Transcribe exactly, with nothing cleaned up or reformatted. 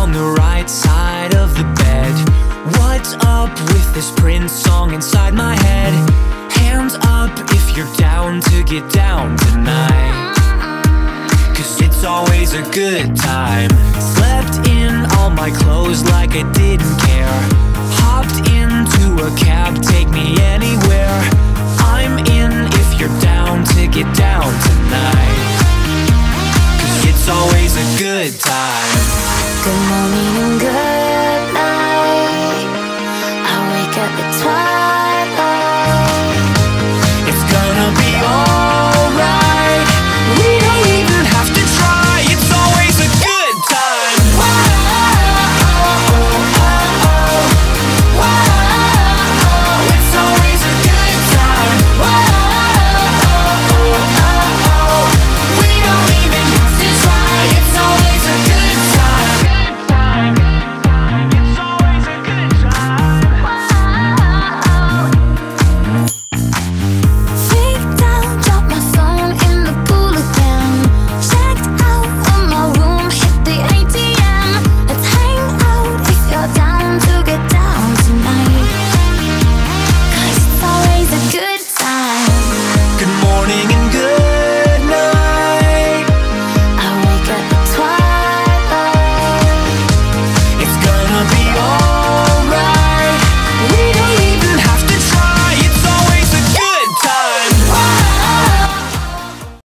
on the right side of the bed. What's up with this Prince song inside my head? Hands up if you're down to get down tonight, 'cause it's always a good time. Slept in all my clothes like I didn't care. Hopped into a cab, take me anywhere. I'm in if you're down to get down tonight, 'cause it's always a good time. Good morning and good